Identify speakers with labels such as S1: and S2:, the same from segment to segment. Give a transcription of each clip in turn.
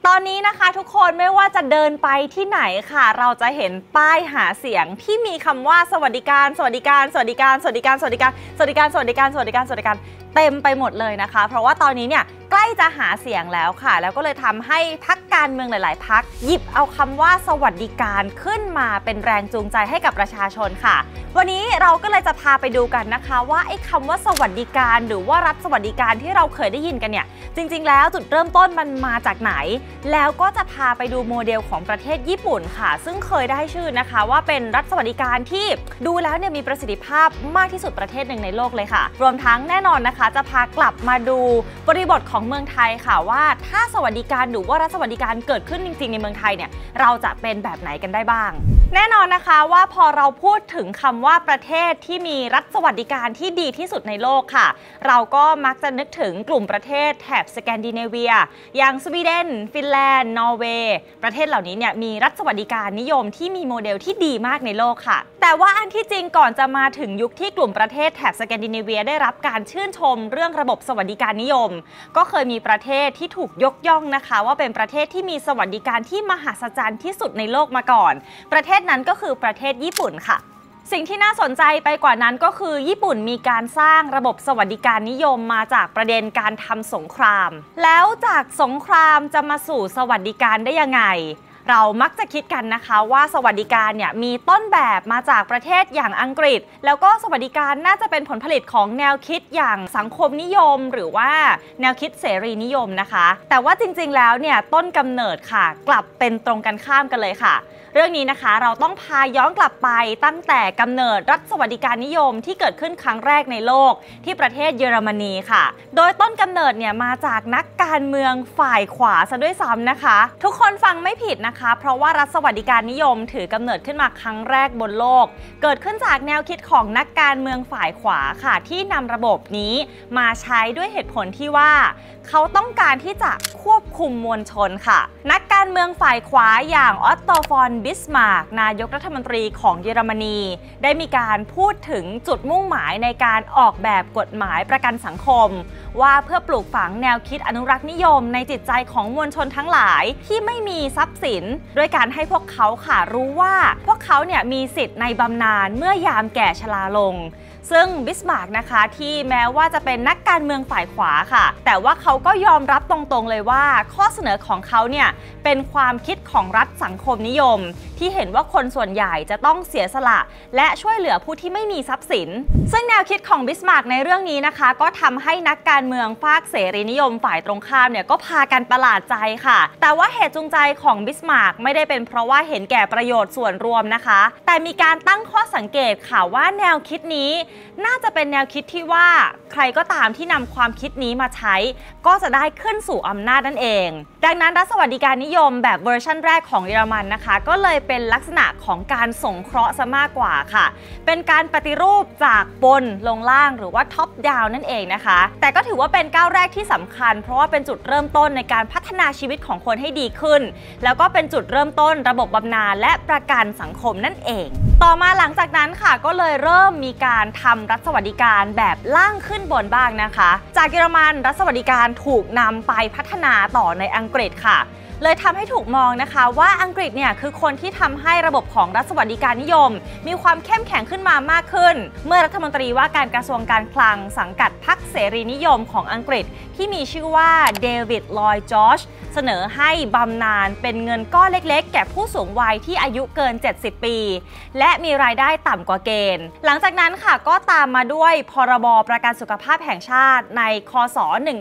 S1: อนนี้นะคะทุกคนไม่ว่าจะเดินไปที่ไหนค่ะเราจะเห็นป้ายหาเสียงที่มีคำว่าสวัสดิการสวัสดิการสวัสดิการสวัสดิการสวัสดิการสวัสดิการสวัสดิการสวัสดิการสวัสดิการเต็มไปหมดเลยนะคะเพราะว่าตอนนี้เนี่ยใกล้จะหาเสียงแล้วค่ะแล้วก็เลยทำให้พรรคการเมืองหลายๆพรรคหยิบเอาคำว่าสวัสดิการขึ้นมาเป็นแรงจูงใจให้กับประชาชนค่ะวันนี้เราก็เลยจะพาไปดูกันนะคะว่าไอ้คำว่าสวัสดิการหรือว่ารัฐสวัสดิการที่เราเคยได้ยินกันเนี่ยจริงๆแล้วจุดเริ่มต้นมันมาจากไหนแล้วก็จะพาไปดูโมเดลของประเทศญี่ปุ่นค่ะซึ่งเคยได้ชื่อนะคะว่าเป็นรัฐสวัสดิการที่ดูแล้วเนี่ยมีประสิทธิภาพมากที่สุดประเทศหนึ่งในโลกเลยค่ะรวมทั้งแน่นอนนะคะจะพากลับมาดูบริบทของเมืองไทยค่ะว่าถ้าสวัสดิการหรือว่ารัฐสวัสดิการเกิดขึ้นจริงๆในเมืองไทยเนี่ยเราจะเป็นแบบไหนกันได้บ้างแน่นอนนะคะว่าพอเราพูดถึงคำว่าประเทศที่มีรัฐสวัสดิการที่ดีที่สุดในโลกค่ะเราก็มักจะนึกถึงกลุ่มประเทศแถบสแกนดิเนเวียอย่างสวีเดนฟินแลนด์นอร์เวย์ประเทศเหล่านี้เนี่ยมีรัฐสวัสดิการนิยมที่มีโมเดลที่ดีมากในโลกค่ะแต่ว่าอันที่จริงก่อนจะมาถึงยุคที่กลุ่มประเทศแถบสแกนดิเนเวียได้รับการชื่นชมเรื่องระบบสวัสดิการนิยมก็เคยมีประเทศที่ถูกยกย่องนะคะว่าเป็นประเทศที่มีสวัสดิการที่มหัศจรรย์ที่สุดในโลกมาก่อนประเทศนั้นก็คือประเทศญี่ปุ่นค่ะสิ่งที่น่าสนใจไปกว่านั้นก็คือญี่ปุ่นมีการสร้างระบบสวัสดิการนิยมมาจากประเด็นการทำสงครามแล้วจากสงครามจะมาสู่สวัสดิการได้ยังไงเรามักจะคิดกันนะคะว่าสวัสดิการเนี่ยมีต้นแบบมาจากประเทศอย่างอังกฤษแล้วก็สวัสดิการน่าจะเป็นผลผลิตของแนวคิดอย่างสังคมนิยมหรือว่าแนวคิดเสรีนิยมนะคะแต่ว่าจริงๆแล้วเนี่ยต้นกำเนิดค่ะกลับเป็นตรงกันข้ามกันเลยค่ะเรื่องนี้นะคะเราต้องพาย้อนกลับไปตั้งแต่กำเนิดรัฐสวัสดิการนิยมที่เกิดขึ้นครั้งแรกในโลกที่ประเทศเยอรมนีค่ะโดยต้นกำเนิดเนี่ยมาจากนักการเมืองฝ่ายขวาซะด้วยซ้ำนะคะทุกคนฟังไม่ผิดนะคะเพราะว่ารัฐสวัสดิการนิยมถือกำเนิดขึ้นมาครั้งแรกบนโลกเกิดขึ้นจากแนวคิดของนักการเมืองฝ่ายขวาค่ะที่นำระบบนี้มาใช้ด้วยเหตุผลที่ว่าเขาต้องการที่จะควบคุมมวลชนค่ะนักการเมืองฝ่ายขวาอย่างออตโต ฟอน บิสมาร์กนายกรัฐมนตรีของเยอรมนีได้มีการพูดถึงจุดมุ่งหมายในการออกแบบกฎหมายประกันสังคมว่าเพื่อปลูกฝังแนวคิดอนุรักษ์นิยมในจิตใจของมวลชนทั้งหลายที่ไม่มีทรัพย์สินด้วยการให้พวกเขาค่ะรู้ว่าพวกเขาเนี่ยมีสิทธิ์ในบำนาญเมื่อยามแก่ชราลงซึ่งบิสมาร์กนะคะที่แม้ว่าจะเป็นนักการเมืองฝ่ายขวาค่ะแต่ว่าเขาก็ยอมรับตรงๆเลยว่าข้อเสนอของเขาเนี่ยเป็นความคิดของรัฐสังคมนิยมที่เห็นว่าคนส่วนใหญ่จะต้องเสียสละและช่วยเหลือผู้ที่ไม่มีทรัพย์สินซึ่งแนวคิดของบิสมาร์กในเรื่องนี้นะคะก็ทำให้นักการเมืองฝ่ายเสรีนิยมฝ่ายตรงข้ามเนี่ยก็พากันประหลาดใจค่ะแต่ว่าเหตุจูงใจของบิสมาร์กไม่ได้เป็นเพราะว่าเห็นแก่ประโยชน์ส่วนรวมนะคะแต่มีการตั้งข้อสังเกตค่ะว่าแนวคิดนี้น่าจะเป็นแนวคิดที่ว่าใครก็ตามที่นำความคิดนี้มาใช้ก็จะได้ขึ้นสู่อำนาจนั่นเองดังนั้นรัฐสวัสดิการนิยมแบบเวอร์ชั่นแรกของเยอรมันนะคะก็เลยเป็นลักษณะของการสงเคราะห์ซะมากกว่าค่ะเป็นการปฏิรูปจากบนลงล่างหรือว่าท็อปดาวน์นั่นเองนะคะแต่ก็ถือว่าเป็นก้าวแรกที่สำคัญเพราะว่าเป็นจุดเริ่มต้นในการพัฒนาชีวิตของคนให้ดีขึ้นแล้วก็เป็นจุดเริ่มต้นระบบบำนาญและประกันสังคมนั่นเองต่อมาหลังจากนั้นค่ะก็เลยเริ่มมีการทำรัฐสวัสดิการแบบล่างขึ้นบนบ้างนะคะจากเยอรมันรัฐสวัสดิการถูกนำไปพัฒนาต่อในอังกฤษค่ะเลยทำให้ถูกมองนะคะว่าอังกฤษเนี่ยคือคนที่ทำให้ระบบของรัฐสวัสดิการนิยมมีความเข้มแข็งขึ้นมามากขึ้นเมื่อรัฐมนตรีว่าการกระทรวงการคลังสังกัดพรรคเสรีนิยมของอังกฤษที่มีชื่อว่าเดวิด ลอยด์ จอร์จเสนอให้บำนาญเป็นเงินก้อนเล็กๆแก่ผู้สูงวัยที่อายุเกิน70ปีและมีรายได้ต่ำกว่าเกณฑ์หลังจากนั้นค่ะก็ตามมาด้วยพรบประกันสุขภาพแห่งชาติในค.ศ.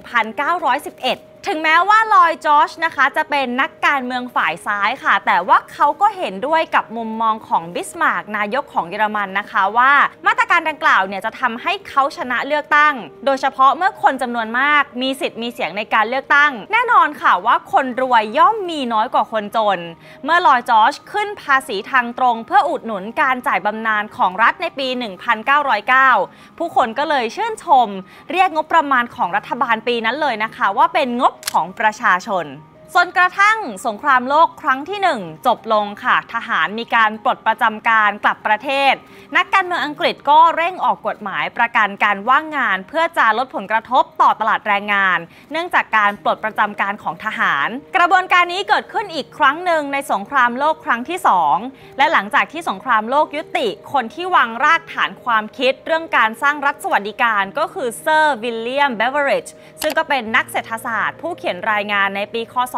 S1: 1911ถึงแม้ว่าลอยด์ จอร์จนะคะจะเป็นนักการเมืองฝ่ายซ้ายค่ะแต่ว่าเขาก็เห็นด้วยกับมุมมองของบิสมาร์กนายกของเยอรมันนะคะว่ามาตรการดังกล่าวเนี่ยจะทำให้เขาชนะเลือกตั้งโดยเฉพาะเมื่อคนจำนวนมากมีสิทธิ์มีเสียงในการเลือกตั้งแน่นอนค่ะว่าคนรวยย่อมมีน้อยกว่าคนจนเมื่อลอยด์ จอร์จขึ้นภาษีทางตรงเพื่ออุดหนุนการจ่ายบำนาญของรัฐในปี 1909 ผู้คนก็เลยชื่นชมเรียกงบประมาณของรัฐบาลปีนั้นเลยนะคะว่าเป็นงบของประชาชนจนกระทั่งสงครามโลกครั้งที่1จบลงค่ะทหารมีการปลดประจำการกลับประเทศนักการเมืองอังกฤษก็เร่งออกกฎหมายประกันการว่างงานเพื่อจะลดผลกระทบต่อตลาดแรงงานเนื่องจากการปลดประจำการของทหารกระบวนการนี้เกิดขึ้นอีกครั้งหนึ่งในสงครามโลกครั้งที่2และหลังจากที่สงครามโลกยุติคนที่วางรากฐานความคิดเรื่องการสร้างรัฐสวัสดิการก็คือเซอร์วิลเลียมเบเวอริดจ์ซึ่งก็เป็นนักเศรษฐศาสตร์ผู้เขียนรายงานในปีค.ศ.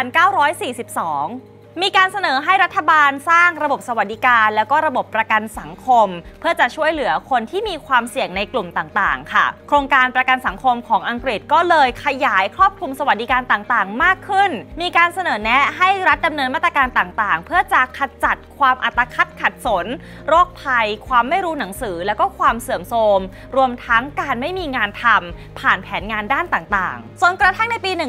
S1: 1942มีการเสนอให้รัฐบาลสร้างระบบสวัสดิการและก็ระบบประกันสังคมเพื่อจะช่วยเหลือคนที่มีความเสี่ยงในกลุ่มต่างๆค่ะโครงการประกันสังคมของอังกฤษก็เลยขยายครอบคลุมสวัสดิการต่างๆมากขึ้นมีการเสนอแนะให้รัฐดำเนินมาตรการต่างๆเพื่อจะขจัดความอัตคัดขัดสนโรคภัยความไม่รู้หนังสือและก็ความเสื่อมโทรมรวมทั้งการไม่มีงานทำผ่านแผนงานด้านต่างๆจนกระทั่งในปี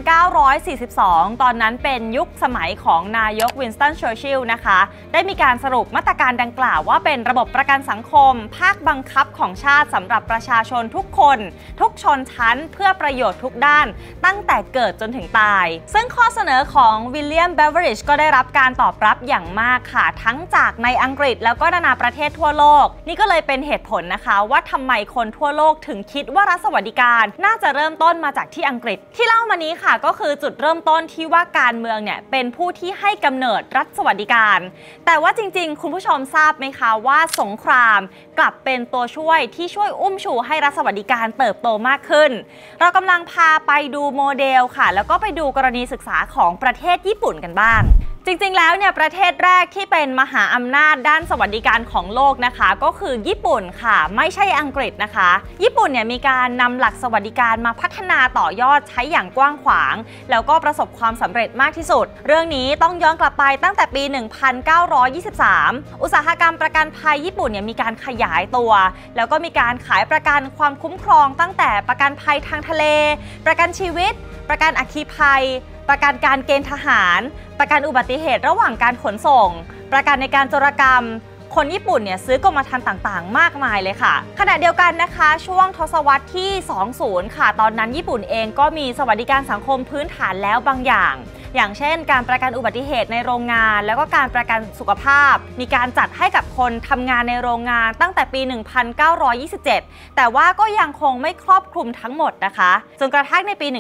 S1: 1942 ตอนนั้นเป็นยุคสมัยของนายกวินสตัน เชอร์ชิลล์นะคะได้มีการสรุปมาตรการดังกล่าวว่าเป็นระบบประกันสังคมภาคบังคับของชาติสำหรับประชาชนทุกคนทุกชนชั้นเพื่อประโยชน์ทุกด้านตั้งแต่เกิดจนถึงตายซึ่งข้อเสนอของวิลเลียม เบเวอริดจ์ก็ได้รับการตอบรับอย่างมากค่ะทั้งจากในอังกฤษแล้วก็นานาประเทศทั่วโลกนี่ก็เลยเป็นเหตุผลนะคะว่าทำไมคนทั่วโลกถึงคิดว่ารัฐสวัสดิการน่าจะเริ่มต้นมาจากที่อังกฤษที่เล่ามานี้ค่ะก็คือจุดเริ่มต้นที่ว่าการเมืองเนี่ยเป็นผู้ที่ให้กำเนิดรัฐสวัสดิการแต่ว่าจริงๆคุณผู้ชมทราบไหมคะว่าสงครามกลับเป็นตัวช่วยที่ช่วยอุ้มชูให้รัฐสวัสดิการเติบโตมากขึ้นเรากำลังพาไปดูโมเดลค่ะแล้วก็ไปดูกรณีศึกษาของประเทศญี่ปุ่นกันบ้างจริงๆแล้วเนี่ยประเทศแรกที่เป็นมหาอำนาจด้านสวัสดิการของโลกนะคะก็คือญี่ปุ่นค่ะไม่ใช่อังกฤษนะคะญี่ปุ่นเนี่ยมีการนำหลักสวัสดิการมาพัฒนาต่อยอดใช้อย่างกว้างขวางแล้วก็ประสบความสำเร็จมากที่สุดเรื่องนี้ต้องย้อนกลับไปตั้งแต่ปี 1923 อุตสาหกรรมประกันภัยญี่ปุ่นเนี่ยมีการขยายตัวแล้วก็มีการขายประกันความคุ้มครองตั้งแต่ประกันภัยทางทะเลประกันชีวิตประกันอัคคีภัยประกันการเกณฑ์ทหารประกันอุบัติเหตุระหว่างการขนส่งประกันในการโจรกรรมคนญี่ปุ่นเนี่ยซื้อกรมธรรม์ต่างๆมากมายเลยค่ะขณะเดียวกันนะคะช่วงทศวรรษที่ 20 ค่ะตอนนั้นญี่ปุ่นเองก็มีสวัสดิการสังคมพื้นฐานแล้วบางอย่างเช่นการประกันอุบัติเหตุในโรงงานแล้วก็การประกันสุขภาพมีการจัดให้กับคนทำงานในโรงงานตั้งแต่ปี 1927 แต่ว่าก็ยังคงไม่ครอบคลุมทั้งหมดนะคะจนกระทั่งในปี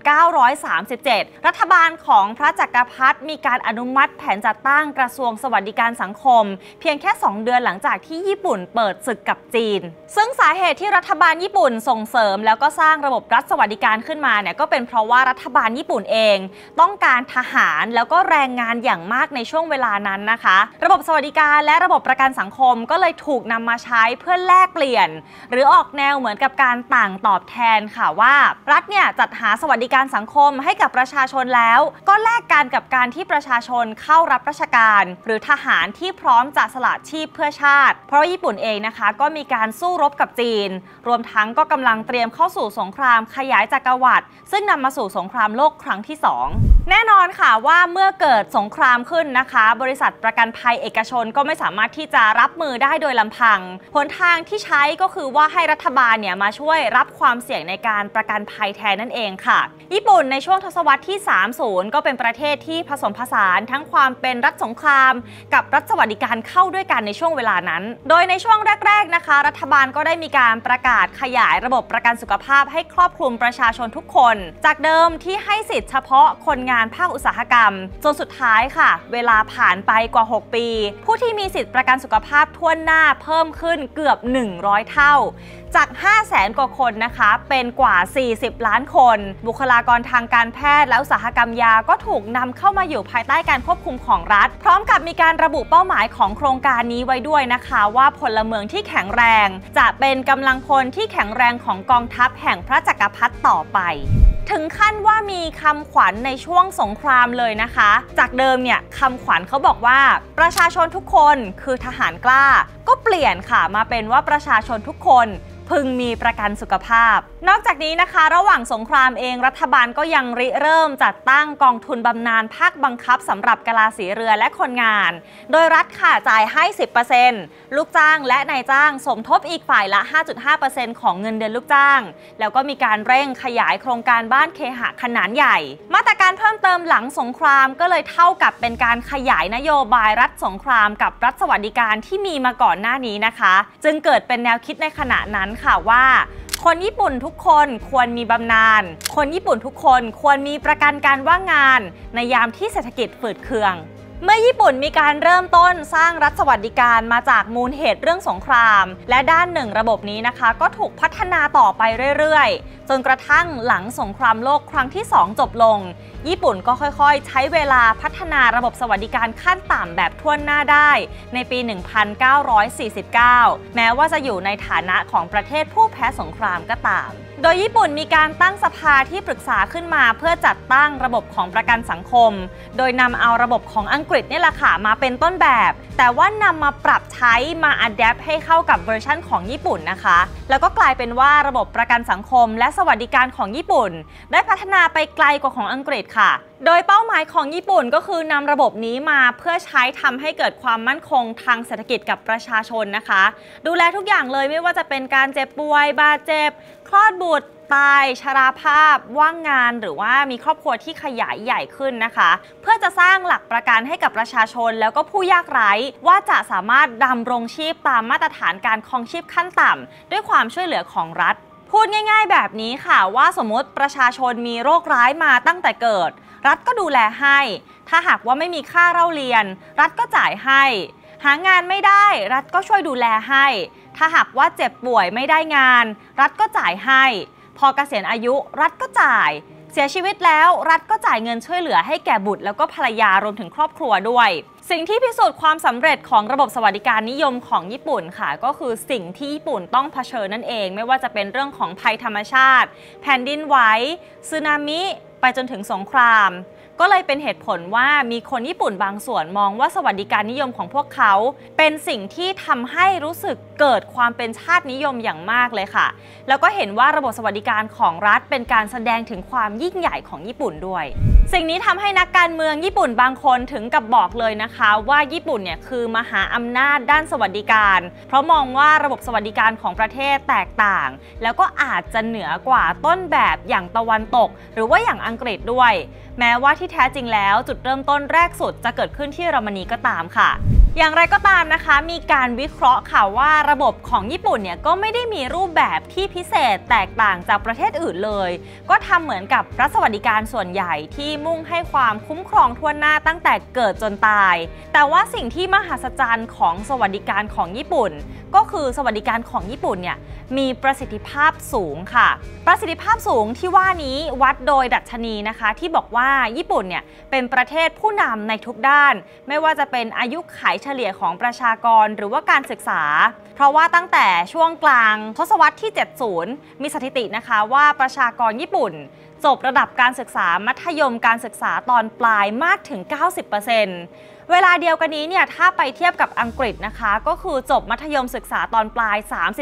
S1: 1937 รัฐบาลของพระจักรพรรดิมีการอนุมัติแผนจัดตั้งกระทรวงสวัสดิการสังคมเพียงแค่2 เดือนหลังจากที่ญี่ปุ่นเปิดศึกกับจีนซึ่งสาเหตุที่รัฐบาลญี่ปุ่นส่งเสริมแล้วก็สร้างระบบรัฐสวัสดิการขึ้นมาเนี่ยก็เป็นเพราะว่ารัฐบาลญี่ปุ่นเองต้องการทหารแล้วก็แรงงานอย่างมากในช่วงเวลานั้นนะคะระบบสวัสดิการและระบบประกันสังคมก็เลยถูกนำมาใช้เพื่อแลกเปลี่ยนหรือออกแนวเหมือนกับการต่างตอบแทนค่ะว่ารัฐเนี่ยจัดหาสวัสดิการสังคมให้กับประชาชนแล้วก็แลกกันกับการที่ประชาชนเข้ารับราชการหรือทหารที่พร้อมจะสละชีพเพื่อชาติเพราะญี่ปุ่นเองนะคะก็มีการสู้รบกับจีนรวมทั้งก็กำลังเตรียมเข้าสู่สงครามขยายจักรวรรดิซึ่งนำมาสู่สงครามโลกครั้งที่ 2แน่นอนค่ะว่าเมื่อเกิดสงครามขึ้นนะคะบริษัทประกันภัยเอกชนก็ไม่สามารถที่จะรับมือได้โดยลำพังหนทางที่ใช้ก็คือว่าให้รัฐบาลเนี่ยมาช่วยรับความเสี่ยงในการประกันภัยแทนนั่นเองค่ะญี่ปุ่นในช่วงทศวรรษที่ 30 ก็เป็นประเทศที่ผสมผสานทั้งความเป็นรัฐสงครามกับรัฐสวัสดิการเข้าด้วยกันในช่วงเวลานั้นโดยในช่วงแรกๆนะคะรัฐบาลก็ได้มีการประกาศขยายระบบประกันสุขภาพให้ครอบคลุมประชาชนทุกคนจากเดิมที่ให้สิทธิ์เฉพาะคนงานภาคอุตสาหกรรมจนสุดท้ายค่ะเวลาผ่านไปกว่า6 ปีผู้ที่มีสิทธิประกันสุขภาพทั่วหน้าเพิ่มขึ้นเกือบ100 เท่าจาก 500,000 กว่าคนนะคะเป็นกว่า40 ล้านคนบุคลากรทางการแพทย์และอุตสาหกรรมยาก็ถูกนำเข้ามาอยู่ภายใต้การควบคุมของรัฐพร้อมกับมีการระบุเป้าหมายของโครงการนี้ไว้ด้วยนะคะว่าพลเมืองที่แข็งแรงจะเป็นกำลังพลที่แข็งแรงของกองทัพแห่งพระจักรพรรดิต่อไปถึงขั้นว่ามีคำขวัญในช่วงสงครามเลยนะคะจากเดิมเนี่ยคำขวัญเขาบอกว่าประชาชนทุกคนคือทหารกล้าก็เปลี่ยนค่ะมาเป็นว่าประชาชนทุกคนพึงมีประกันสุขภาพนอกจากนี้นะคะระหว่างสงครามเองรัฐบาลก็ยังริเริ่มจัดตั้งกองทุนบำนาญภาคบังคับสำหรับกะลาสีเรือและคนงานโดยรัฐค่ะจ่ายให้ 10% ลูกจ้างและนายจ้างสมทบอีกฝ่ายละ 5.5% ของเงินเดือนลูกจ้างแล้วก็มีการเร่งขยายโครงการบ้านเคหะขนาดใหญ่มาตรการเพิ่มเติมหลังสงครามก็เลยเท่ากับเป็นการขยายนโยบายรัฐสงครามกับรัฐสวัสดิการที่มีมาก่อนหน้านี้นะคะจึงเกิดเป็นแนวคิดในขณะนั้นค่ะว่าคนญี่ปุ่นทุกคนควรมีบำนาญคนญี่ปุ่นทุกคนควรมีประกันการว่างงานในยามที่เศรษฐกิจฝืดเคืองเมื่อญี่ปุ่นมีการเริ่มต้นสร้างรัฐสวัสดิการมาจากมูลเหตุเรื่องสงครามและด้านหนึ่งระบบนี้นะคะก็ถูกพัฒนาต่อไปเรื่อยๆจนกระทั่งหลังสงครามโลกครั้งที่ 2 จบลงญี่ปุ่นก็ค่อยๆใช้เวลาพัฒนาระบบสวัสดิการขั้นต่ำแบบทั่วหน้าได้ในปี 1949 แม้ว่าจะอยู่ในฐานะของประเทศผู้แพ้สงครามก็ตามโดยญี่ปุ่นมีการตั้งสภาที่ปรึกษาขึ้นมาเพื่อจัดตั้งระบบของประกันสังคมโดยนำเอาระบบของอังกฤษนี่แหละค่ะมาเป็นต้นแบบแต่ว่านำมาปรับใช้มาอัดแอปให้เข้ากับเวอร์ชั่นของญี่ปุ่นนะคะแล้วก็กลายเป็นว่าระบบประกันสังคมและสวัสดิการของญี่ปุ่นได้พัฒนาไปไกลกว่าของอังกฤษค่ะโดยเป้าหมายของญี่ปุ่นก็คือนำระบบนี้มาเพื่อใช้ทำให้เกิดความมั่นคงทางเศรษฐกิจกับประชาชนนะคะดูแลทุกอย่างเลยไม่ว่าจะเป็นการเจ็บป่วยบาดเจ็บคลอดบุตรตายชราภาพว่างงานหรือว่ามีครอบครัวที่ขยายใหญ่ขึ้นนะคะเพื่อจะสร้างหลักประกันให้กับประชาชนแล้วก็ผู้ยากไร้ว่าจะสามารถดำรงชีพตามมาตรฐานการครองชีพขั้นต่ำด้วยความช่วยเหลือของรัฐพูดง่ายๆแบบนี้ค่ะว่าสมมติประชาชนมีโรคร้ายมาตั้งแต่เกิดรัฐก็ดูแลให้ถ้าหากว่าไม่มีค่าเล่าเรียนรัฐก็จ่ายให้หางานไม่ได้รัฐก็ช่วยดูแลให้ถ้าหากว่าเจ็บป่วยไม่ได้งานรัฐก็จ่ายให้พอเกษียณอายุรัฐก็จ่ายเสียชีวิตแล้วรัฐก็จ่ายเงินช่วยเหลือให้แก่บุตรแล้วก็ภรรยารวมถึงครอบครัวด้วยสิ่งที่พิสูจน์ความสำเร็จของระบบสวัสดิการนิยมของญี่ปุ่นค่ะก็คือสิ่งที่ญี่ปุ่นต้องเผชิญนั่นเองไม่ว่าจะเป็นเรื่องของภัยธรรมชาติแผ่นดินไหวสึนามิไปจนถึงสงครามก็เลยเป็นเหตุผลว่ามีคนญี่ปุ่นบางส่วนมองว่าสวัสดิการนิยมของพวกเขาเป็นสิ่งที่ทำให้รู้สึกเกิดความเป็นชาตินิยมอย่างมากเลยค่ะแล้วก็เห็นว่าระบบสวัสดิการของรัฐเป็นการแสดงถึงความยิ่งใหญ่ของญี่ปุ่นด้วยสิ่งนี้ทำให้นักการเมืองญี่ปุ่นบางคนถึงกับบอกเลยนะคะว่าญี่ปุ่นเนี่ยคือมหาอำนาจด้านสวัสดิการเพราะมองว่าระบบสวัสดิการของประเทศแตกต่างแล้วก็อาจจะเหนือกว่าต้นแบบอย่างตะวันตกหรือว่าอย่างอังกฤษด้วยแม้ว่าที่แท้จริงแล้วจุดเริ่มต้นแรกสุดจะเกิดขึ้นที่เยอรมนีก็ตามค่ะอย่างไรก็ตามนะคะมีการวิเคราะห์ค่ะว่าระบบของญี่ปุ่นเนี่ยก็ไม่ได้มีรูปแบบที่พิเศษแตกต่างจากประเทศอื่นเลยก็ทำเหมือนกับรัฐสวัสดิการส่วนใหญ่ที่มุ่งให้ความคุ้มครองทั่วหน้าตั้งแต่เกิดจนตายแต่ว่าสิ่งที่มหัศจรรย์ของสวัสดิการของญี่ปุ่นก็คือสวัสดิการของญี่ปุ่นเนี่ยมีประสิทธิภาพสูงค่ะประสิทธิภาพสูงที่ว่านี้วัดโดยดัชนีนะคะที่บอกว่าญี่ปุ่นเนี่ยเป็นประเทศผู้นำในทุกด้านไม่ว่าจะเป็นอายุขัยเฉลี่ยของประชากรหรือว่าการศึกษาเพราะว่าตั้งแต่ช่วงกลางทศวรรษที่ 70 มีสถิตินะคะว่าประชากรญี่ปุ่นจบระดับการศึกษามัธยมการศึกษาตอนปลายมากถึง 90%เวลาเดียวกันนี้เนี่ยถ้าไปเทียบกับอังกฤษนะคะก็คือจบมัธยมศึกษาตอนปลาย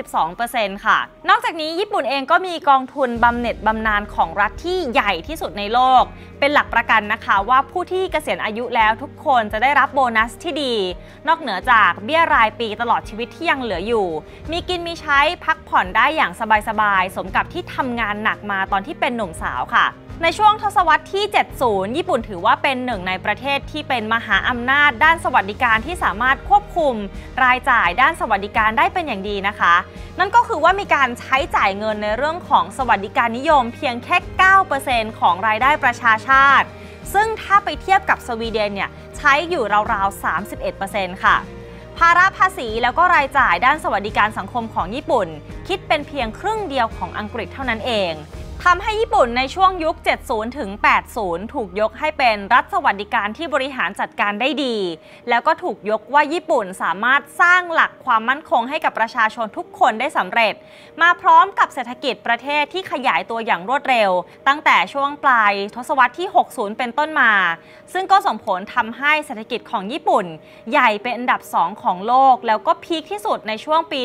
S1: 32% ค่ะนอกจากนี้ญี่ปุ่นเองก็มีกองทุนบำเหน็จบำนาญของรัฐที่ใหญ่ที่สุดในโลกเป็นหลักประกันนะคะว่าผู้ที่เกษียณอายุแล้วทุกคนจะได้รับโบนัสที่ดีนอกเหนือจากเบี้ยรายปีตลอดชีวิตที่ยังเหลืออยู่มีกินมีใช้พักผ่อนได้อย่างสบายๆสมกับที่ทำงานหนักมาตอนที่เป็นหนุ่มสาวค่ะในช่วงทศวรรษที่ 70 ญี่ปุ่นถือว่าเป็นหนึ่งในประเทศที่เป็นมหาอำนาจด้านสวัสดิการที่สามารถควบคุมรายจ่ายด้านสวัสดิการได้เป็นอย่างดีนะคะนั่นก็คือว่ามีการใช้จ่ายเงินในเรื่องของสวัสดิการนิยมเพียงแค่ 9% ของรายได้ประชาชาติซึ่งถ้าไปเทียบกับสวีเดนเนี่ยใช้อยู่ราวๆ 31% ค่ะภาระภาษีแล้วก็รายจ่ายด้านสวัสดิการสังคมของญี่ปุ่นคิดเป็นเพียงครึ่งเดียวของอังกฤษเท่านั้นเองทำให้ญี่ปุ่นในช่วงยุค 70 ถึง 80 ถูกยกให้เป็นรัฐสวัสดิการที่บริหารจัดการได้ดี แล้วก็ถูกยกว่าญี่ปุ่นสามารถสร้างหลักความมั่นคงให้กับประชาชนทุกคนได้สำเร็จมาพร้อมกับเศรษฐกิจประเทศที่ขยายตัวอย่างรวดเร็วตั้งแต่ช่วงปลายทศวรรษที่ 60 เป็นต้นมาซึ่งก็ส่งผลทำให้เศรษฐกิจของญี่ปุ่นใหญ่เป็นอันดับ 2 ของโลกแล้วก็พีคที่สุดในช่วงปี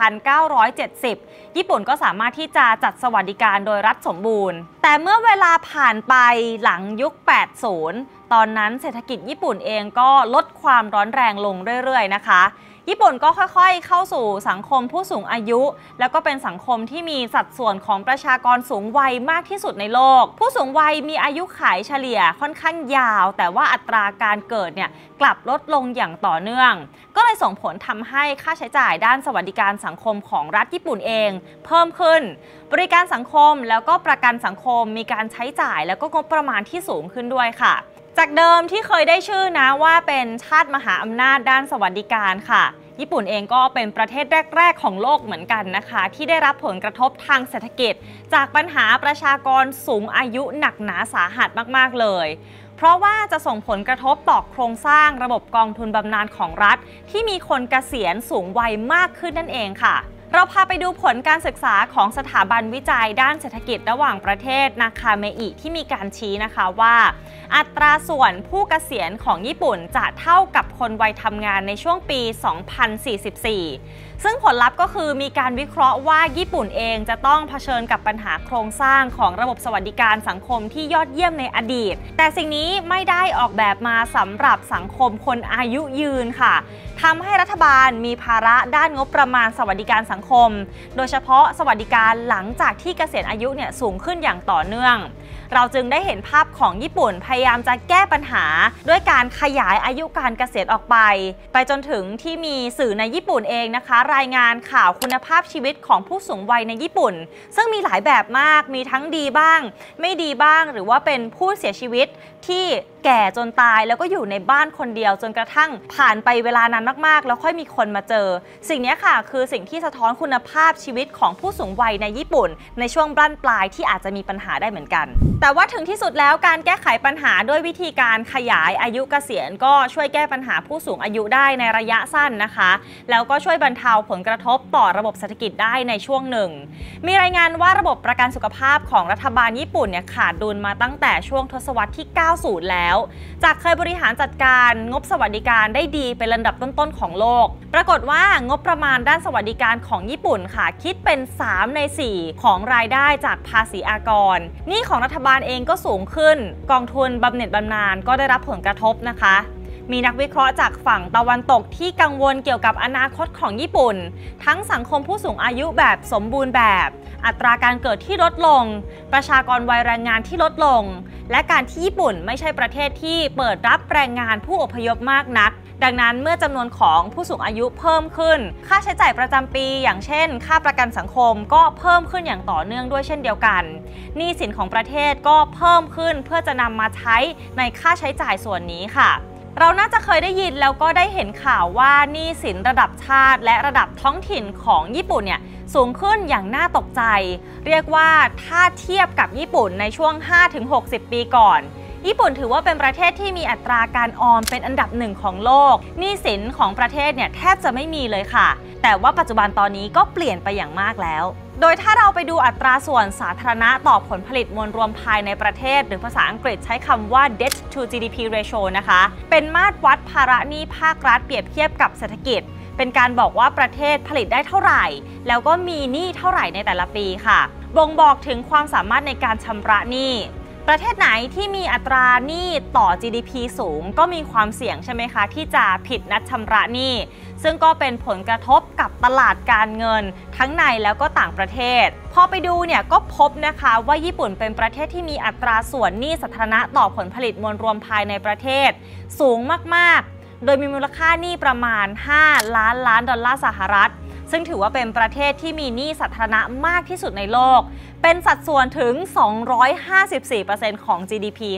S1: 1970 ญี่ปุ่นก็สามารถที่จะจัดสวัสดิการโดยรัฐสมบูรณ์แต่เมื่อเวลาผ่านไปหลังยุค 80 ตอนนั้นเศรษฐกิจญี่ปุ่นเองก็ลดความร้อนแรงลงเรื่อยๆนะคะญี่ปุ่นก็ค่อยๆเข้าสู่สังคมผู้สูงอายุแล้วก็เป็นสังคมที่มีสัดส่วนของประชากรสูงวัยมากที่สุดในโลกผู้สูงวัยมีอายุขัยเฉลี่ยค่อนข้างยาวแต่ว่าอัตราการเกิดเนี่ยกลับลดลงอย่างต่อเนื่องก็เลยส่งผลทำให้ค่าใช้จ่ายด้านสวัสดิการสังคมของรัฐญี่ปุ่นเองเพิ่มขึ้นบริการสังคมแล้วก็ประกันสังคมมีการใช้จ่ายแล้วก็งบประมาณที่สูงขึ้นด้วยค่ะจากเดิมที่เคยได้ชื่อนะว่าเป็นชาติมหาอำนาจด้านสวัสดิการค่ะญี่ปุ่นเองก็เป็นประเทศแรกๆของโลกเหมือนกันนะคะที่ได้รับผลกระทบทางเศรษฐกิจจากปัญหาประชากรสูงอายุหนักหนาสาหัสมากๆเลยเพราะว่าจะส่งผลกระทบต่อโครงสร้างระบบกองทุนบำนาญของรัฐที่มีคนเกษียณสูงวัยมากขึ้นนั่นเองค่ะเราพาไปดูผลการศึกษาของสถาบันวิจัยด้านเศรษฐกิจระหว่างประเทศนาคาเมอิที่มีการชี้นะคะว่าอัตราส่วนผู้เกษียณของญี่ปุ่นจะเท่ากับคนวัยทำงานในช่วงปี 2044 ซึ่งผลลัพธ์ก็คือมีการวิเคราะห์ว่าญี่ปุ่นเองจะต้องเผชิญกับปัญหาโครงสร้างของระบบสวัสดิการสังคมที่ยอดเยี่ยมในอดีตแต่สิ่งนี้ไม่ได้ออกแบบมาสำหรับสังคมคนอายุยืนค่ะทำให้รัฐบาลมีภาระด้านงบประมาณสวัสดิการสังคมโดยเฉพาะสวัสดิการหลังจากที่เกษียณอายุสูงขึ้นอย่างต่อเนื่องเราจึงได้เห็นภาพของญี่ปุ่นพยายามจะแก้ปัญหาด้วยการขยายอายุการเกษียณออกไปจนถึงที่มีสื่อในญี่ปุ่นเองนะคะรายงานข่าวคุณภาพชีวิตของผู้สูงวัยในญี่ปุ่นซึ่งมีหลายแบบมากมีทั้งดีบ้างไม่ดีบ้างหรือว่าเป็นผู้เสียชีวิตที่แก่จนตายแล้วก็อยู่ในบ้านคนเดียวจนกระทั่งผ่านไปเวลานานมากๆแล้วค่อยมีคนมาเจอสิ่งนี้ค่ะคือสิ่งที่สะท้อนคุณภาพชีวิตของผู้สูงวัยในญี่ปุ่นในช่วงบั้นปลายที่อาจจะมีปัญหาได้เหมือนกันแต่ว่าถึงที่สุดแล้วการแก้ไขปัญหาด้วยวิธีการขยายอายุเกษียณก็ช่วยแก้ปัญหาผู้สูงอายุได้ในระยะสั้นนะคะแล้วก็ช่วยบรรเทาผลกระทบต่อระบบเศรษฐกิจได้ในช่วงหนึ่งมีรายงานว่าระบบประกันสุขภาพของรัฐบาลญี่ปุ่นเนี่ยขาดดุลมาตั้งแต่ช่วงทศวรรษที่ 90 แล้วจากเคยบริหารจัดการงบสวัสดิการได้ดีเป็นลำดับต้นๆของโลกปรากฏว่างบประมาณด้านสวัสดิการของญี่ปุ่นค่ะคิดเป็น3 ใน 4ของรายได้จากภาษีอากรหนี้ของรัฐบาลเองก็สูงขึ้นกองทุนบำเหน็จบำนาญก็ได้รับผลกระทบนะคะมีนักวิเคราะห์จากฝั่งตะวันตกที่กังวลเกี่ยวกับอนาคตของญี่ปุ่นทั้งสังคมผู้สูงอายุแบบสมบูรณ์แบบอัตราการเกิดที่ลดลงประชากรวัยแรงงานที่ลดลงและการที่ญี่ปุ่นไม่ใช่ประเทศที่เปิดรับแรงงานผู้อพยพมากนักดังนั้นเมื่อจำนวนของผู้สูงอายุเพิ่มขึ้นค่าใช้จ่ายประจำปีอย่างเช่นค่าประกันสังคมก็เพิ่มขึ้นอย่างต่อเนื่องด้วยเช่นเดียวกันหนี้สินของประเทศก็เพิ่มขึ้นเพื่อจะนำมาใช้ในค่าใช้จ่ายส่วนนี้ค่ะเราน่าจะเคยได้ยินแล้วก็ได้เห็นข่าวว่าหนี้สินระดับชาติและระดับท้องถิ่นของญี่ปุ่นเนี่ยสูงขึ้นอย่างน่าตกใจเรียกว่าถ้าเทียบกับญี่ปุ่นในช่วง 5-60 ปีก่อนญี่ปุ่นถือว่าเป็นประเทศที่มีอัตราการออมเป็นอันดับหนึ่งของโลกหนี้สินของประเทศเนี่ยแทบจะไม่มีเลยค่ะแต่ว่าปัจจุบันตอนนี้ก็เปลี่ยนไปอย่างมากแล้วโดยถ้าเราไปดูอัตราส่วนสาธารณะต่อผลผลิตมวลรวมภายในประเทศหรือภาษาอังกฤษใช้คำว่า debt to GDP ratio นะคะเป็นมาตรวัดภาระหนี้ภาครัฐเปรียบเทียบกับเศรษฐกิจเป็นการบอกว่าประเทศผลิตได้เท่าไหร่แล้วก็มีหนี้เท่าไหร่ในแต่ละปีค่ะบ่งบอกถึงความสามารถในการชำระหนี้ประเทศไหนที่มีอัตราหนี้ต่อ GDP สูงก็มีความเสี่ยงใช่ไหมคะที่จะผิดนัดชำระหนี้ซึ่งก็เป็นผลกระทบกับตลาดการเงินทั้งในแล้วก็ต่างประเทศพอไปดูเนี่ยก็พบนะคะว่าญี่ปุ่นเป็นประเทศที่มีอัตราส่วนหนี้สาธารณะต่อผลผลิตมวลรวมภายในประเทศสูงมากๆโดยมีมูลค่าหนี้ประมาณ5 ล้านล้านดอลลาร์สหรัฐซึ่งถือว่าเป็นประเทศที่มีหนี้สาธารณะมากที่สุดในโลกเป็นสัดส่วนถึง 254% ของ GDP ค่ะ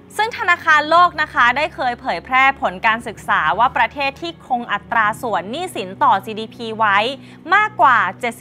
S1: ซึ่งธนาคารโลกนะคะได้เคยเผยแพร่ผลการศึกษาว่าประเทศที่คงอัตราส่วนหนี้สินต่อ GDP ไว้มากกว่า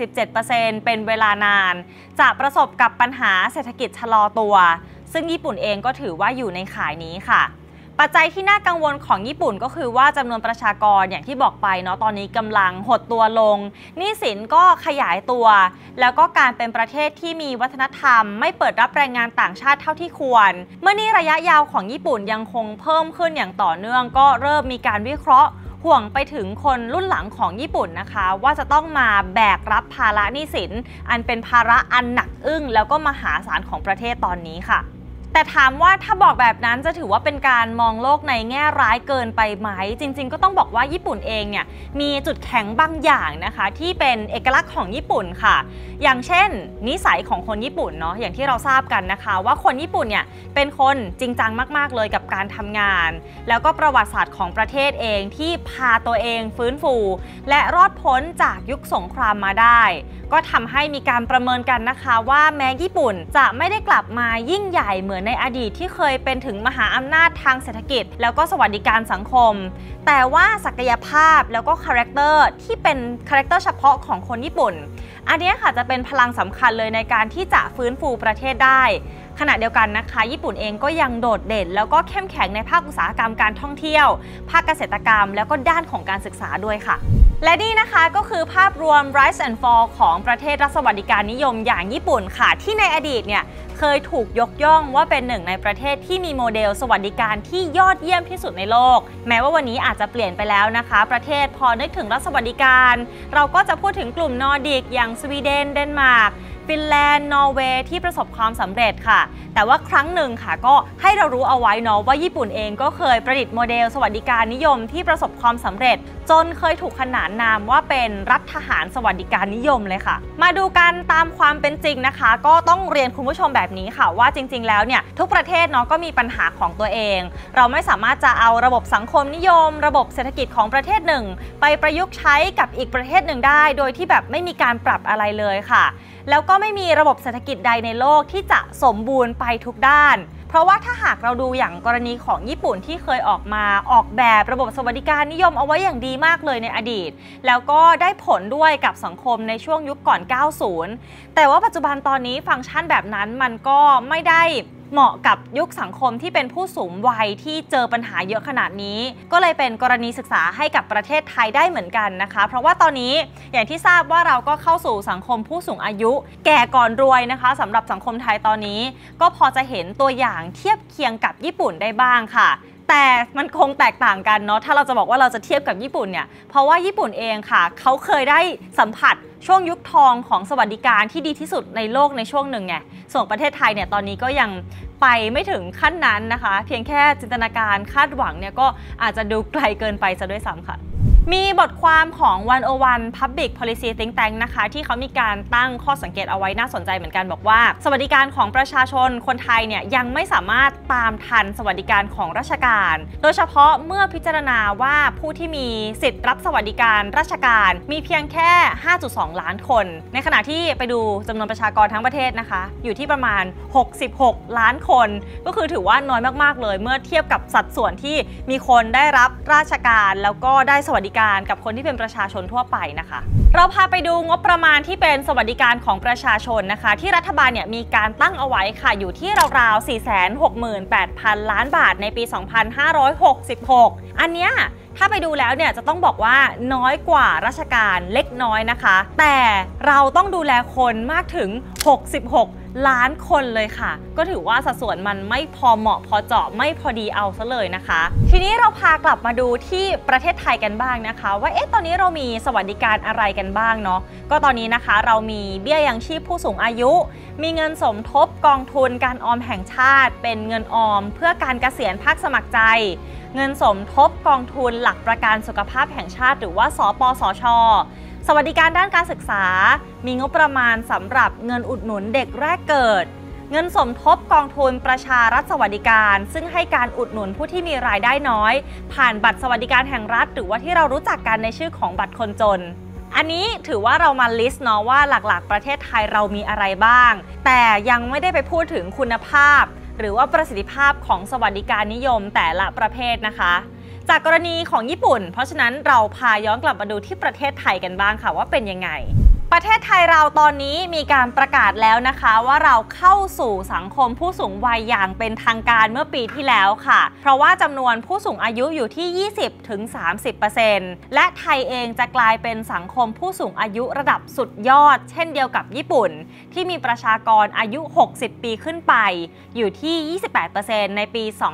S1: 77% เป็นเวลานานจะประสบกับปัญหาเศรษฐกิจชะลอตัวซึ่งญี่ปุ่นเองก็ถือว่าอยู่ในข่ายนี้ค่ะปัจจัยที่น่ากังวลของญี่ปุ่นก็คือว่าจำนวนประชากรอย่างที่บอกไปเนาะตอนนี้กำลังหดตัวลงหนี้สินก็ขยายตัวแล้วก็การเป็นประเทศที่มีวัฒนธรรมไม่เปิดรับแรงงานต่างชาติเท่าที่ควรเมื่อนี้ระยะยาวของญี่ปุ่นยังคงเพิ่มขึ้นอย่างต่อเนื่องก็เริ่มมีการวิเคราะห์ห่วงไปถึงคนรุ่นหลังของญี่ปุ่นนะคะว่าจะต้องมาแบกรับภาระหนี้สินอันเป็นภาระอันหนักอึ้งแล้วก็มหาศาลของประเทศตอนนี้ค่ะแต่ถามว่าถ้าบอกแบบนั้นจะถือว่าเป็นการมองโลกในแง่ร้ายเกินไปไหมจริงๆก็ต้องบอกว่าญี่ปุ่นเองเนี่ยมีจุดแข็งบางอย่างนะคะที่เป็นเอกลักษณ์ของญี่ปุ่นค่ะอย่างเช่นนิสัยของคนญี่ปุ่นเนาะอย่างที่เราทราบกันนะคะว่าคนญี่ปุ่นเนี่ยเป็นคนจริงจังมากๆเลยกับการทำงานแล้วก็ประวัติศาสตร์ของประเทศเองที่พาตัวเองฟื้นฟูและรอดพ้นจากยุคสงครามมาได้ก็ทำให้มีการประเมินกันนะคะว่าแม้ญี่ปุ่นจะไม่ได้กลับมายิ่งใหญ่เหมือนในอดีตที่เคยเป็นถึงมหาอำนาจทางเศรษฐกิจแล้วก็สวัสดิการสังคมแต่ว่าศักยภาพแล้วก็คาแรคเตอร์ที่เป็นคาแรคเตอร์เฉพาะของคนญี่ปุ่นอันนี้ค่ะจะเป็นพลังสำคัญเลยในการที่จะฟื้นฟูประเทศได้ขณะเดียวกันนะคะญี่ปุ่นเองก็ยังโดดเด่นแล้วก็เข้มแข็งในภาคอุตสาหกรรมการท่องเที่ยวภาคเกษตรกรรมแล้วก็ด้านของการศึกษาด้วยค่ะและนี่นะคะก็คือภาพรวม Rise and Fall ของประเทศรัฐสวัสดิการนิยมอย่างญี่ปุ่นค่ะที่ในอดีตเนี่ยเคยถูกยกย่องว่าเป็นหนึ่งในประเทศที่มีโมเดลสวัสดิการที่ยอดเยี่ยมที่สุดในโลกแม้ว่าวันนี้อาจจะเปลี่ยนไปแล้วนะคะประเทศพอนึกถึงรัฐสวัสดิการเราก็จะพูดถึงกลุ่มนอร์ดิกอย่างสวีเดนเดนมาร์กฟินแลนด์นอร์เวย์ที่ประสบความสำเร็จค่ะแต่ว่าครั้งหนึ่งค่ะก็ให้เรารู้เอาไว้เนาะว่าญี่ปุ่นเองก็เคยประดิษฐ์โมเดลสวัสดิการนิยมที่ประสบความสำเร็จจนเคยถูกขนานนามว่าเป็นรัฐทหารสวัสดิการนิยมเลยค่ะมาดูกันตามความเป็นจริงนะคะก็ต้องเรียนคุณผู้ชมแบบนี้ค่ะว่าจริงๆแล้วเนี่ยทุกประเทศเนาะก็มีปัญหาของตัวเองเราไม่สามารถจะเอาระบบสังคมนิยมระบบเศรษฐกิจของประเทศหนึ่งไปประยุกต์ใช้กับอีกประเทศหนึ่งได้โดยที่แบบไม่มีการปรับอะไรเลยค่ะแล้วก็ไม่มีระบบเศรษฐกิจใดในโลกที่จะสมบูรณ์ไปทุกด้านเพราะว่าถ้าหากเราดูอย่างกรณีของญี่ปุ่นที่เคยออกแบบระบบสวัสดิการนิยมเอาไว้อย่างดีมากเลยในอดีตแล้วก็ได้ผลด้วยกับสังคมในช่วงยุคก่อน 90 แต่ว่าปัจจุบันตอนนี้ฟังก์ชันแบบนั้นมันก็ไม่ได้เหมาะกับยุคสังคมที่เป็นผู้สูงวัยที่เจอปัญหาเยอะขนาดนี้ก็เลยเป็นกรณีศึกษาให้กับประเทศไทยได้เหมือนกันนะคะเพราะว่าตอนนี้อย่างที่ทราบว่าเราก็เข้าสู่สังคมผู้สูงอายุแก่ก่อนรวยนะคะสำหรับสังคมไทยตอนนี้ก็พอจะเห็นตัวอย่างเทียบเคียงกับญี่ปุ่นได้บ้างค่ะแต่มันคงแตกต่างกันเนาะถ้าเราจะบอกว่าเราจะเทียบกับญี่ปุ่นเนี่ยเพราะว่าญี่ปุ่นเองค่ะเขาเคยได้สัมผัสช่วงยุคทองของสวัสดิการที่ดีที่สุดในโลกในช่วงหนึ่งไงส่วนประเทศไทยเนี่ยตอนนี้ก็ยังไปไม่ถึงขั้นนั้นนะคะเพียงแค่จินตนาการคาดหวังเนี่ยก็อาจจะดูไกลเกินไปซะด้วยซ้ำค่ะมีบทความของ101 Public Policy Think Tank นะคะที่เขามีการตั้งข้อสังเกตเอาไว้น่าสนใจเหมือนกันบอกว่าสวัสดิการของประชาชนคนไทยเนี่ยยังไม่สามารถตามทันสวัสดิการของราชการโดยเฉพาะเมื่อพิจารณาว่าผู้ที่มีสิทธิ์รับสวัสดิการราชการมีเพียงแค่ 5.2 ล้านคนในขณะที่ไปดูจำนวนประชากรทั้งประเทศนะคะอยู่ที่ประมาณ66 ล้านคนก็คือถือว่าน้อยมากๆเลยเมื่อเทียบกับสัดส่วนที่มีคนได้รับราชการแล้วก็ได้สวัสดิการกับคนที่เป็นประชาชนทั่วไปนะคะเราพาไปดูงบประมาณที่เป็นสวัสดิการของประชาชนนะคะที่รัฐบาลเนี่ยมีการตั้งเอาไว้ค่ะอยู่ที่ราวๆ 468,000 ล้านบาทในปี 2566 อันเนี้ยถ้าไปดูแล้วเนี่ยจะต้องบอกว่าน้อยกว่าราชการเล็กน้อยนะคะแต่เราต้องดูแลคนมากถึง66 ล้านคนเลยค่ะก็ถือว่าสัดส่วนมันไม่พอเหมาะพอเจาะไม่พอดีเอาซะเลยนะคะทีนี้เราพากลับมาดูที่ประเทศไทยกันบ้างนะคะว่าตอนนี้เรามีสวัสดิการอะไรกันบ้างเนาะก็ตอนนี้นะคะเรามีเบี้ยยังชีพผู้สูงอายุมีเงินสมทบกองทุนการออมแห่งชาติเป็นเงินออมเพื่อการเกษียณภาคสมัครใจเงินสมทบกองทุนหลักประกันสุขภาพแห่งชาติหรือว่าสปสช.สวัสดิการด้านการศึกษามีงบประมาณสำหรับเงินอุดหนุนเด็กแรกเกิดเงินสมทบกองทุนประชารัฐสวัสดิการซึ่งให้การอุดหนุนผู้ที่มีรายได้น้อยผ่านบัตรสวัสดิการแห่งรัฐหรือว่าที่เรารู้จักกันในชื่อของบัตรคนจนอันนี้ถือว่าเรามาลิสต์เนาะว่าหลักๆประเทศไทยเรามีอะไรบ้างแต่ยังไม่ได้ไปพูดถึงคุณภาพหรือว่าประสิทธิภาพของสวัสดิการนิยมแต่ละประเภทนะคะจากกรณีของญี่ปุ่นเพราะฉะนั้นเราพาย้อนกลับมาดูที่ประเทศไทยกันบ้างค่ะว่าเป็นยังไงประเทศไทยเราตอนนี้มีการประกาศแล้วนะคะว่าเราเข้าสู่สังคมผู้สูงวัยอย่างเป็นทางการเมื่อปีที่แล้วค่ะเพราะว่าจำนวนผู้สูงอายุอยู่ที่ 20-30% และไทยเองจะกลายเป็นสังคมผู้สูงอายุระดับสุดยอดเช่นเดียวกับญี่ปุ่นที่มีประชากรอายุ 60 ปีขึ้นไปอยู่ที่ 28% ในปี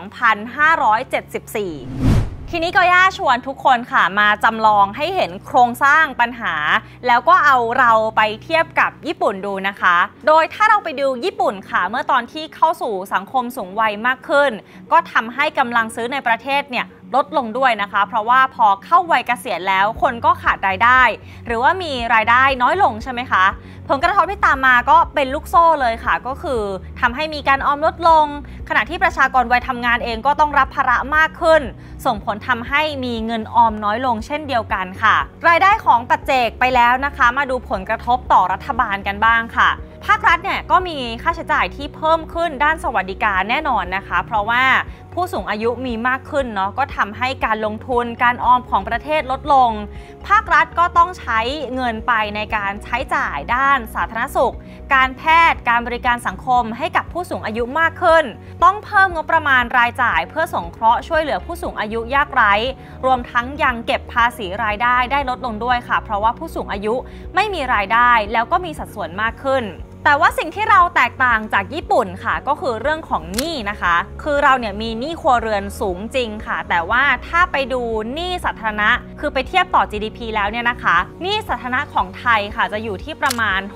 S1: 2574ทีนี้ก็ย่าชวนทุกคนค่ะมาจำลองให้เห็นโครงสร้างปัญหาแล้วก็เอาเราไปเทียบกับญี่ปุ่นดูนะคะโดยถ้าเราไปดูญี่ปุ่นค่ะเมื่อตอนที่เข้าสู่สังคมสูงวัยมากขึ้นก็ทำให้กำลังซื้อในประเทศเนี่ยลดลงด้วยนะคะเพราะว่าพอเข้าวัยเกษียณแล้วคนก็ขาดรายได้หรือว่ามีรายได้น้อยลงใช่ไหมคะผลกระทบที่ตามมาก็เป็นลูกโซ่เลยค่ะก็คือทำให้มีการออมลดลงขณะที่ประชากรวัยทำงานเองก็ต้องรับภาระมากขึ้นส่งผลทำให้มีเงินออมน้อยลงเช่นเดียวกันค่ะรายได้ของปัจเจกไปแล้วนะคะมาดูผลกระทบต่อรัฐบาลกันบ้างค่ะภาครัฐเนี่ยก็มีค่าใช้จ่ายที่เพิ่มขึ้นด้านสวัสดิการแน่นอนนะคะเพราะว่าผู้สูงอายุมีมากขึ้นเนาะก็ทำให้การลงทุนการออมของประเทศลดลงภาครัฐก็ต้องใช้เงินไปในการใช้จ่ายด้านสาธารณสุขการแพทย์การบริการสังคมให้กับผู้สูงอายุมากขึ้นต้องเพิ่มงบประมาณรายจ่ายเพื่อสงเคราะห์ช่วยเหลือผู้สูงอายุยากไร้รวมทั้งยังเก็บภาษีรายได้ลดลงด้วยค่ะเพราะว่าผู้สูงอายุไม่มีรายได้แล้วก็มีสัดส่วนมากขึ้นแต่ว่าสิ่งที่เราแตกต่างจากญี่ปุ่นค่ะก็คือเรื่องของหนี้นะคะคือเราเนี่ยมีหนี้ครัวเรือนสูงจริงค่ะแต่ว่าถ้าไปดูหนี้สาธารณะคือไปเทียบต่อ GDP แล้วเนี่ยนะคะหนี้สาธารณะของไทยค่ะจะอยู่ที่ประมาณ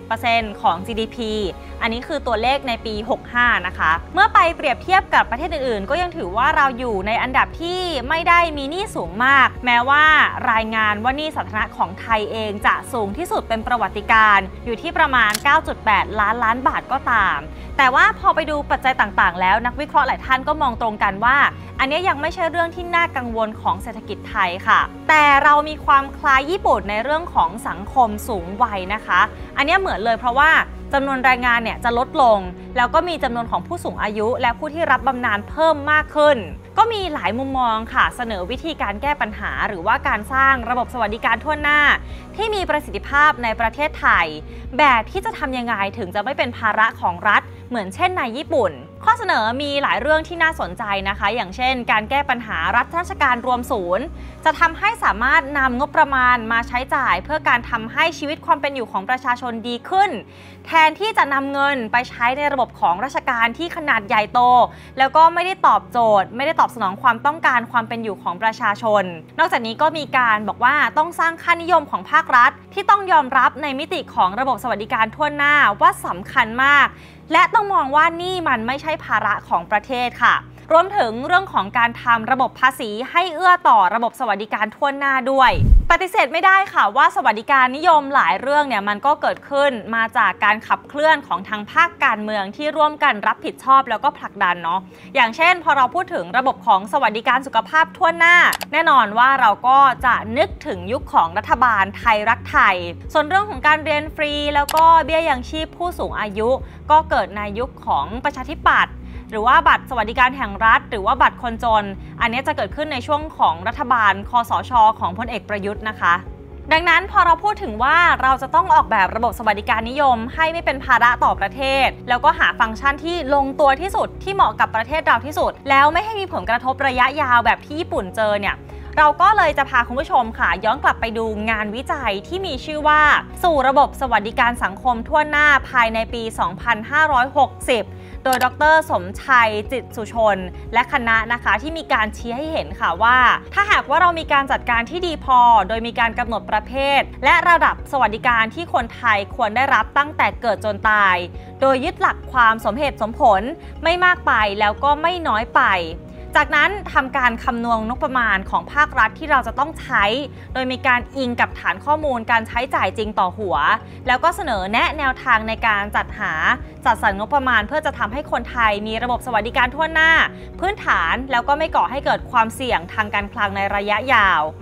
S1: 60% ของ GDP อันนี้คือตัวเลขในปี 65 นะคะเมื่อไปเปรียบเทียบกับประเทศอื่นๆก็ยังถือว่าเราอยู่ในอันดับที่ไม่ได้มีหนี้สูงมากแม้ว่ารายงานว่าหนี้สาธารณะของไทยเองจะสูงที่สุดเป็นประวัติการณ์อยู่ที่ประมาณ 9.8 ล้านบาทก็ตามแต่ว่าพอไปดูปัจจัยต่างๆแล้วนักวิเคราะห์หลายท่านก็มองตรงกันว่าอันนี้ยังไม่ใช่เรื่องที่น่ากังวลของเศรษฐกิจไทยค่ะแต่เรามีความคล้ายญี่ปุ่นในเรื่องของสังคมสูงวัยนะคะอันนี้เหมือนเลยเพราะว่าจำนวนแรงงานเนี่ยจะลดลงแล้วก็มีจำนวนของผู้สูงอายุและผู้ที่รับบำนาญเพิ่มมากขึ้นก็มีหลายมุมมองค่ะเสนอวิธีการแก้ปัญหาหรือว่าการสร้างระบบสวัสดิการทั่วหน้าที่มีประสิทธิภาพในประเทศไทยแบบที่จะทำยังไงถึงจะไม่เป็นภาระของรัฐเหมือนเช่นในญี่ปุ่นข้อเสนอมีหลายเรื่องที่น่าสนใจนะคะอย่างเช่นการแก้ปัญหารัฐราชการรวมศูนย์จะทำให้สามารถนำงบประมาณมาใช้จ่ายเพื่อการทำให้ชีวิตความเป็นอยู่ของประชาชนดีขึ้นแทนที่จะนำเงินไปใช้ในระบบของราชการที่ขนาดใหญ่โตแล้วก็ไม่ได้ตอบโจทย์ไม่ได้ตอบสนองความต้องการความเป็นอยู่ของประชาชนนอกจากนี้ก็มีการบอกว่าต้องสร้างค่านิยมของภาครัฐที่ต้องยอมรับในมิติของระบบสวัสดิการทั่วหน้าว่าสำคัญมากและต้องมองว่านี่มันไม่ใช่ภาระของประเทศค่ะรวมถึงเรื่องของการทำระบบภาษีให้เอื้อต่อระบบสวัสดิการทั่วหน้าด้วยปฏิเสธไม่ได้ค่ะว่าสวัสดิการนิยมหลายเรื่องเนี่ยมันก็เกิดขึ้นมาจากการขับเคลื่อนของทางภาคการเมืองที่ร่วมกันรับผิดชอบแล้วก็ผลักดันเนาะอย่างเช่นพอเราพูดถึงระบบของสวัสดิการสุขภาพทั่วหน้าแน่นอนว่าเราก็จะนึกถึงยุคของรัฐบาลไทยรักไทยส่วนเรื่องของการเรียนฟรีแล้วก็เบี้ยยังชีพผู้สูงอายุก็เกิดในยุคของประชาธิปัตย์หรือว่าบัตรสวัสดิการแห่งรัฐหรือว่าบัตรคนจนอันนี้จะเกิดขึ้นในช่วงของรัฐบาลคสช.ของพลเอกประยุทธ์นะคะดังนั้นพอเราพูดถึงว่าเราจะต้องออกแบบระบบสวัสดิการนิยมให้ไม่เป็นภาระต่อประเทศแล้วก็หาฟังก์ชันที่ลงตัวที่สุดที่เหมาะกับประเทศเราที่สุดแล้วไม่ให้มีผลกระทบระยะยาวแบบที่ญี่ปุ่นเจอเนี่ยเราก็เลยจะพาคุณผู้ชมค่ะย้อนกลับไปดูงานวิจัยที่มีชื่อว่าสู่ระบบสวัสดิการสังคมทั่วหน้าภายในปี 2560 โดยดร.สมชัยจิตสุชนและคณะนะคะที่มีการชี้ให้เห็นค่ะว่าถ้าหากว่าเรามีการจัดการที่ดีพอโดยมีการกำหนดประเภทและระดับสวัสดิการที่คนไทยควรได้รับตั้งแต่เกิดจนตายโดยยึดหลักความสมเหตุสมผลไม่มากไปแล้วก็ไม่น้อยไปจากนั้นทำการคำนวณงบประมาณของภาครัฐที่เราจะต้องใช้โดยมีการอิงกับฐานข้อมูลการใช้จ่ายจริงต่อหัวแล้วก็เสนอแนะแนวทางในการจัดสรรงบประมาณเพื่อจะทำให้คนไทยมีระบบสวัสดิการทั่วหน้าพื้นฐานแล้วก็ไม่ก่อให้เกิดความเสี่ยงทางการคลังในระยะยาว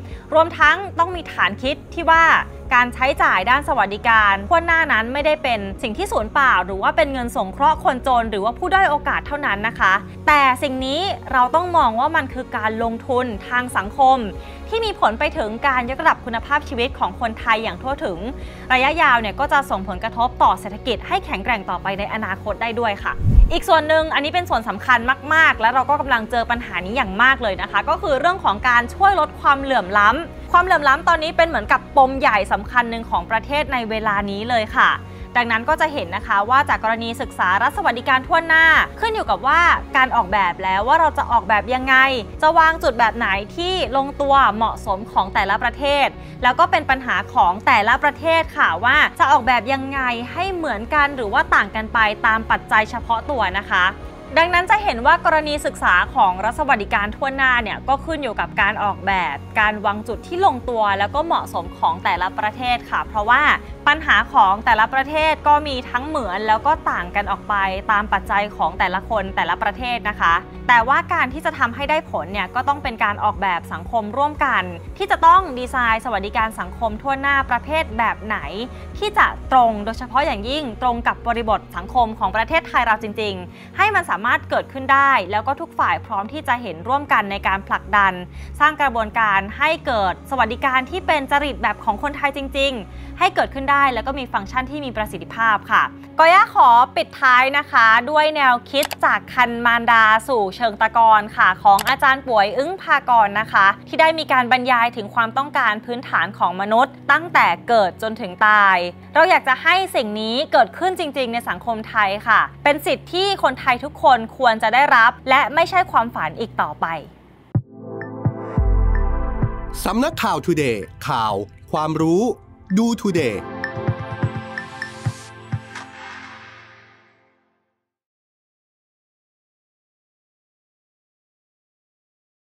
S1: รวมทั้งต้องมีฐานคิดที่ว่าการใช้จ่ายด้านสวัสดิการทั่วหน้านั้นไม่ได้เป็นสิ่งที่สูญเปล่าหรือว่าเป็นเงินสงเคราะห์คนจนหรือว่าผู้ด้อยโอกาสเท่านั้นนะคะแต่สิ่งนี้เราต้องมองว่ามันคือการลงทุนทางสังคมที่มีผลไปถึงการยกระดับคุณภาพชีวิตของคนไทยอย่างทั่วถึงระยะยาวเนี่ยก็จะส่งผลกระทบต่อเศรษฐกิจให้แข็งแกร่งต่อไปในอนาคตได้ด้วยค่ะอีกส่วนหนึ่งอันนี้เป็นส่วนสำคัญมากๆและเราก็กำลังเจอปัญหานี้อย่างมากเลยนะคะก็คือเรื่องของการช่วยลดความเหลื่อมล้ำตอนนี้เป็นเหมือนกับปมใหญ่สำคัญหนึ่งของประเทศในเวลานี้เลยค่ะดังนั้นก็จะเห็นนะคะว่าจากกรณีศึกษารัฐสวัสดิการทั่วหน้าขึ้นอยู่กับว่าการออกแบบแล้วว่าเราจะออกแบบยังไงจะวางจุดแบบไหนที่ลงตัวเหมาะสมของแต่ละประเทศแล้วก็เป็นปัญหาของแต่ละประเทศค่ะว่าจะออกแบบยังไงให้เหมือนกันหรือว่าต่างกันไปตามปัจจัยเฉพาะตัวนะคะดังนั้นจะเห็นว่ากรณีศึกษาของรัฐสวัสดิการทั่วหน้าเนี่ยก็ขึ้นอยู่กับการออกแบบการวางจุดที่ลงตัวแล้วก็เหมาะสมของแต่ละประเทศค่ะเพราะว่าปัญหาของแต่ละประเทศก็มีทั้งเหมือนแล้วก็ต่างกันออกไปตามปัจจัยของแต่ละคนแต่ละประเทศนะคะแต่ว่าการที่จะทำให้ได้ผลเนี่ยก็ต้องเป็นการออกแบบสังคมร่วมกันที่จะต้องดีไซน์สวัสดิการสังคมทั่วหน้าประเภทแบบไหนที่จะตรงโดยเฉพาะอย่างยิ่งตรงกับบริบทสังคมของประเทศไทยเราจริงๆให้มันสามารถเกิดขึ้นได้แล้วก็ทุกฝ่ายพร้อมที่จะเห็นร่วมกันในการผลักดันสร้างกระบวนการให้เกิดสวัสดิการที่เป็นจริตแบบของคนไทยจริงๆให้เกิดขึ้นได้แล้วก็มีฟังก์ชันที่มีประสิทธิภาพค่ะกอย่าขอปิดท้ายนะคะด้วยแนวคิดจากคันมารดาสู่เชิงตะกอนค่ะของอาจารย์ป่วยอึ้งภากรนะคะที่ได้มีการบรรยายถึงความต้องการพื้นฐานของมนุษย์ตั้งแต่เกิดจนถึงตายเราอยากจะให้สิ่งนี้เกิดขึ้นจริงๆในสังคมไทยค่ะเป็นสิทธิ์ที่คนไทยทุกคนควรจะได้รับและไม่ใช่ความฝันอีกต่อไป
S2: สำนักข่าว Today ข่าวความรู้ดู Today